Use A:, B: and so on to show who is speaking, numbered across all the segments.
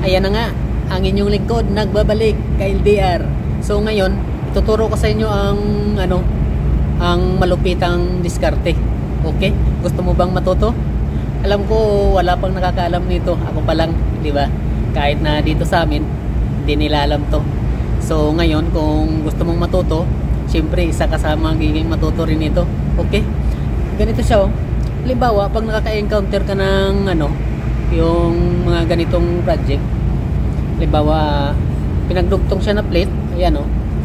A: Ayan na nga, ang inyong lingkod nagbabalik kay LDR. So ngayon, ituturo ko sa inyo ang ang malupitang diskarte. Okay? Gusto mo bang matuto? Alam ko wala pang nakakaalam nito. Ako pa lang, di ba? Kahit na dito sa amin, hindi nila alam to. So ngayon, kung gusto mong matuto, syempre isa kasama magiging matuto rin ito. Okay? Ganito siya, oh. Halimbawa, pag nakaka-encounter ka ng yung mga ganitong project, halimbawa pinagdugtong siya na plate, ayan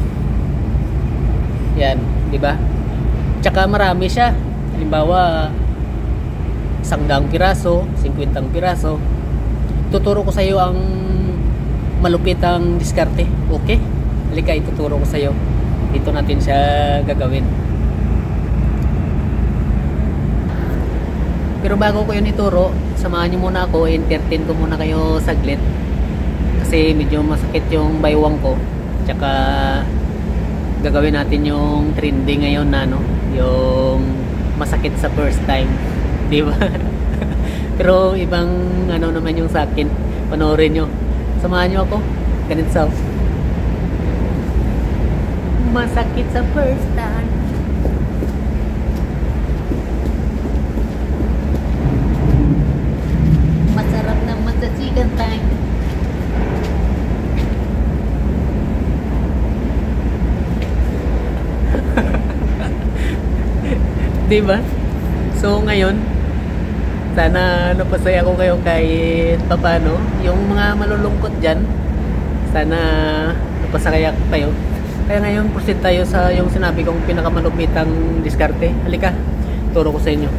A: yan, di ba? Tsaka marami siya, halimbawa 100 piraso, 50 piraso. Tuturo ko sa iyo ang malupitang diskarte. Okay? Halika, ituturo ko sa iyo. Dito natin siya gagawin. Pero bago ko yun ituro, samahan nyo muna ako, entertain ko muna kayo saglit. Kasi medyo masakit yung baywang ko. Tsaka gagawin natin yung trending ngayon na yung masakit sa first time. Di ba? Pero ibang naman yung sa akin. Panoorin nyo. Samahan nyo ako. Ganito sa masakit sa first time. Masarap naman sa second time. Diba? So ngayon, sana napasaya ko kayo kahit papano. Yung mga malulungkot dyan, sana napasaya ko kayo. Kaya ngayon, proceed tayo sa yung sinabi kong pinakamalupitang diskarte. Halika, turo ko sa inyo.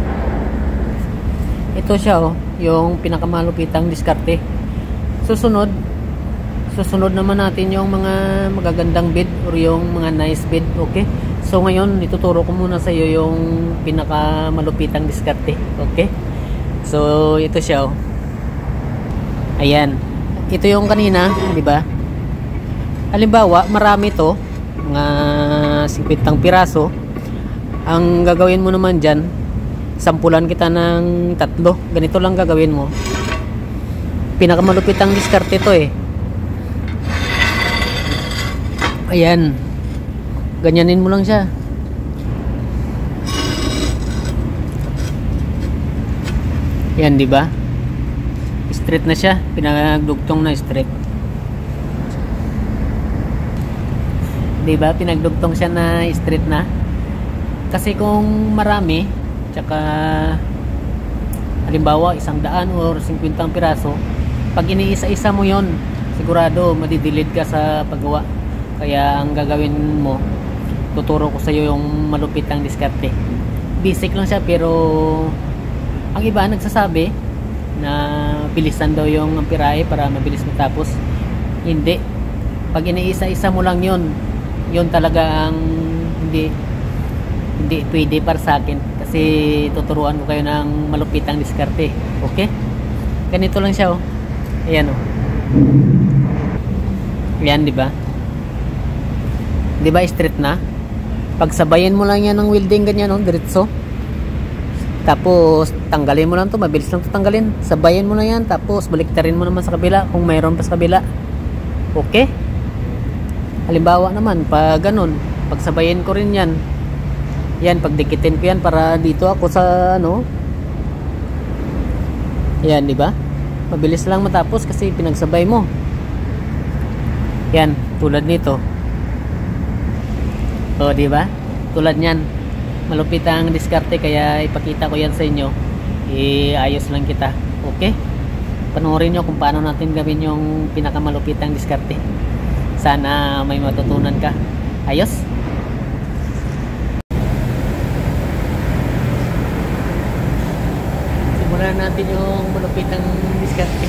A: Ito siya, yung pinakamalupitang diskarte. Susunod naman natin yung mga magagandang bid or yung mga nice bid. Okay? So ngayon, ituturo ko muna sa iyo yung pinakamalupitang diskarte. Okay? So ito siya, ayan. Ito yung kanina, di ba? Halimbawa, marami to, mga 50 piraso. Ang gagawin mo naman dyan, sampulan kita ng 3. Ganito lang gagawin mo. Pinakamalupitang diskarte to eh. Ayan. Ganyanin mo lang siya. Yan, di ba? Straight na siya, pinagdugtong na straight. Di ba? Pinagdugtong siya na straight na. Kasi kung marami, tsaka halimbawa 100 or 50 piraso, pag iniisa-isa mo yon, sigurado madidelete ka sa paggawa. Kaya ang gagawin mo, tuturo ko sa iyo yung malupitang diskarte. Basic lang siya, pero ang iba nagsasabi na bilisan daw yung amperahe para mabilis matapos. Hindi. Pag iniisa-isa mo lang yun talaga ang hindi pwede para sa akin. Kasi tuturuan ko kayo ng malupitang diskarte. Okay? Ganito lang siya, Ayan, Ayan, di ba? Di ba straight na? Pagsabayan mo lang yan ng welding ganyan, diretso. Tapos tanggalin mo lang to, mabilis lang to tanggalin. Sabayan mo na yan, tapos baliktarin mo naman sa kabila kung mayroon pa sa kabila. Okay? Halimbawa naman, pag ganun, pagsabayin ko rin yan. Yan, pagdikitin ko yan para dito ako sa Yan, di ba? Mabilis lang matapos kasi pinagsabay mo. Yan, tulad nito. O, di ba? Tulad niyan. Malupit ang diskarte, kaya ipakita ko yan sa inyo. Iayos lang kita. Okay? Panoorin nyo kung paano natin gawin yung pinakamalupit ang diskarte. Sana may matutunan ka. Ayos? Simulan natin yung malupit ang diskarte.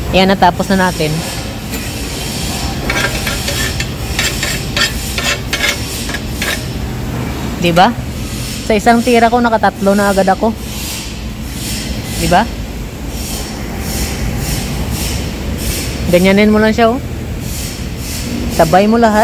A: Ayan, natapos na natin. Diba? Sa isang tira ko, nakatatlo na agad ako. Diba? Ganyanin mo lang siya, oh. Sabay mo lahat.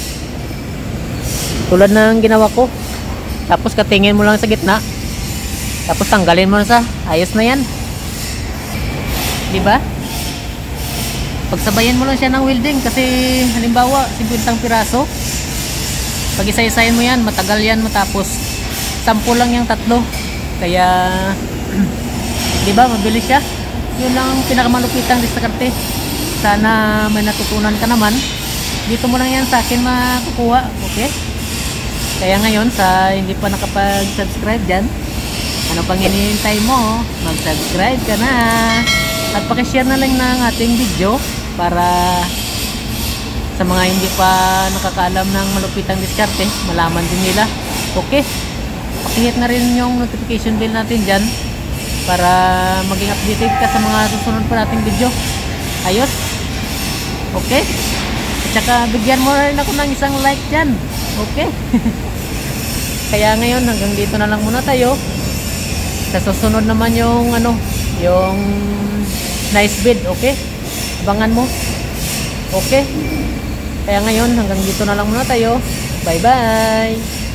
A: Tulad ng ginawa ko. Tapos katingin mo lang sa gitna. Tapos tanggalin mo na sa. Ayos na yan. Diba? Pagsabayan mo lang siya ng welding. Kasi halimbawa 50 piraso. Pag isa-isayin mo yan, matagal yan matapos. 10 lang yung tatlo. Kaya diba, mabilis siya. Yun lang ang pinakamalupitang diskarte. Sana may natutunan ka naman. Dito mo lang yan sa akin makukuha. Okay? Kaya ngayon, sa hindi pa nakapag-subscribe dyan, ano pang hinihintay mo? Mag-subscribe ka na. At pakishare na lang ng ating video para sa mga hindi pa nakakaalam ng malupitang diskarte, malaman din nila. Okay? Pakihit na rin yung notification bell natin dyan para maging updated ka sa mga susunod pa nating video. Ayos? Okay? At saka bigyan mo rin ako ng isang like dyan. Okay? Kaya ngayon hanggang dito na lang muna tayo. Sa susunod naman yung yung nice bed. Okay? Abangan mo. Okay? Kaya ngayon hanggang dito na lang muna tayo. Bye bye!